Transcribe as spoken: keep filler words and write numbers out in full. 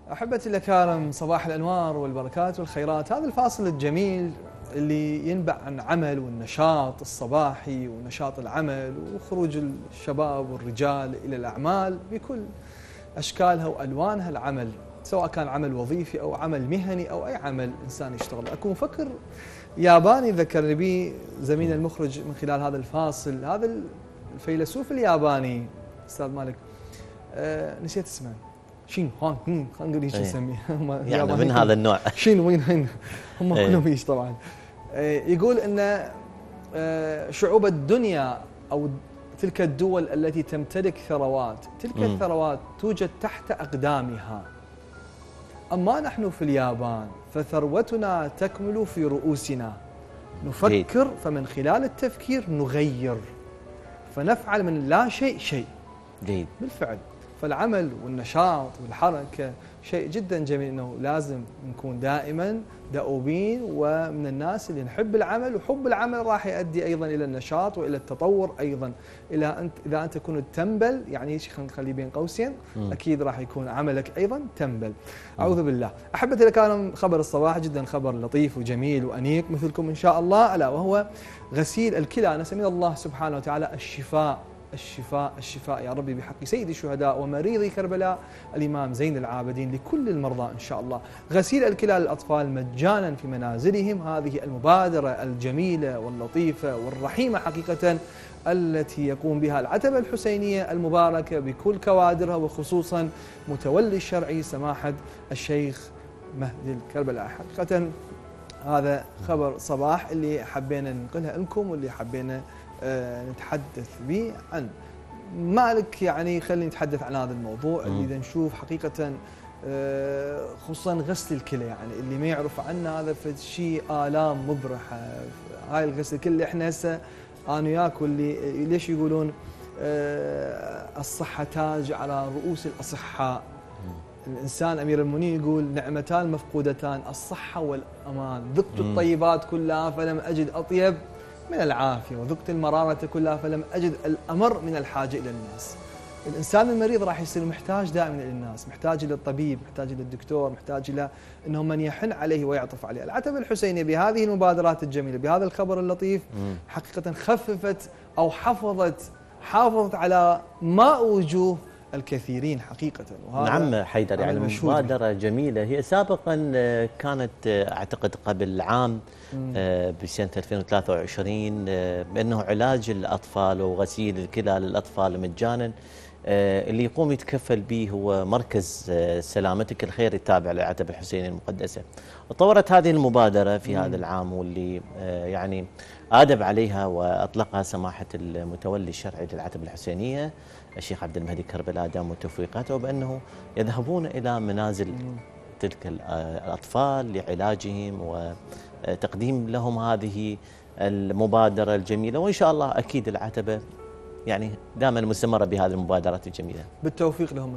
أحبتي الأكارم، صباح الأنوار والبركات والخيرات. هذا الفاصل الجميل اللي ينبع عن عمل والنشاط الصباحي ونشاط العمل وخروج الشباب والرجال إلى الأعمال بكل أشكالها وألوانها. العمل سواء كان عمل وظيفي أو عمل مهني أو أي عمل إنسان يشتغل. أكو مفكر ياباني ذكرني به زميلنا المخرج من خلال هذا الفاصل. هذا الفيلسوف الياباني أستاذ مالك، أه نسيت اسمه، شين هوانغ، خلينا نقول ايش نسميه يعني من هذا النوع. شين وين هين هم كلهم ايش طبعا. يقول ان شعوب الدنيا او تلك الدول التي تمتلك ثروات، تلك م. الثروات توجد تحت اقدامها. اما نحن في اليابان فثروتنا تكمل في رؤوسنا. نفكر، فمن خلال التفكير نغير، فنفعل من لا شيء شيء. جيد. بالفعل. فالعمل والنشاط والحركة شيء جدا جميل، انه لازم نكون دائما دؤوبين ومن الناس اللي نحب العمل، وحب العمل راح يؤدي ايضا الى النشاط والى التطور ايضا. الى انت اذا انت كنت تنبل، يعني ايش، خلينا نخليه بين قوسين، م. اكيد راح يكون عملك ايضا تنبل. اعوذ بالله. احبتي الكرام، خبر الصباح جدا خبر لطيف وجميل وانيق مثلكم ان شاء الله، الا وهو غسيل الكلى. نسأل من الله سبحانه وتعالى الشفاء الشفاء الشفاء يا ربي بحق سيد الشهداء ومريضي كربلاء الإمام زين العابدين، لكل المرضى إن شاء الله. غسيل الكلى للأطفال مجانا في منازلهم، هذه المبادرة الجميلة واللطيفة والرحيمة حقيقة التي يقوم بها العتبة الحسينية المباركة بكل كوادرها، وخصوصا متولي الشرعي سماحة الشيخ مهدي الكربلاء. حقيقة هذا خبر صباح اللي حبينا ننقلها لكم، واللي حبينا أه نتحدث به عن مالك. يعني خلينا نتحدث عن هذا الموضوع اللي اذا نشوف حقيقة أه خصوصا غسل الكلى. يعني اللي ما يعرف عنه هذا شيء آلام مبرحة. هاي الغسل الكلى احنا هسه انا وياك، واللي ليش يقولون أه الصحة تاج على رؤوس الأصحاء. الإنسان أمير المؤمنين يقول نعمتان مفقودتان، الصحة والأمان. ذقت الطيبات كلها فلم أجد أطيب من العافية، وذقت المرارة كلها فلم أجد الأمر من الحاجة إلى الناس. الإنسان المريض راح يصير محتاج دائما إلى الناس، محتاج إلى الطبيب، محتاج إلى الدكتور، محتاج إلى أنه من يحن عليه ويعطف عليه. العتبة الحسينية بهذه المبادرات الجميلة، بهذا الخبر اللطيف، حقيقة خففت أو حفظت حافظت على ماء وجوه الكثيرين حقيقة. نعم حيدر، يعني مبادرة جميلة. هي سابقا كانت أعتقد قبل عام بسنة ألفين وثلاثة وعشرين بأنه علاج الأطفال وغسيل الكلى للأطفال مجانا اللي يقوم يتكفل به هو مركز سلامتك الخير التابع للعتبة الحسينية المقدسة. وطورت هذه المبادرة في هذا العام، واللي يعني آدب عليها وأطلقها سماحة المتولي الشرعي للعتبة الحسينية الشيخ عبد المهدي كربلاء دام توفيقاته، بأنه يذهبون إلى منازل تلك الأطفال لعلاجهم وتقديم لهم هذه المبادرة الجميلة. وإن شاء الله أكيد العتبة يعني دائما مستمرة بهذه المبادرات الجميلة. بالتوفيق لهم.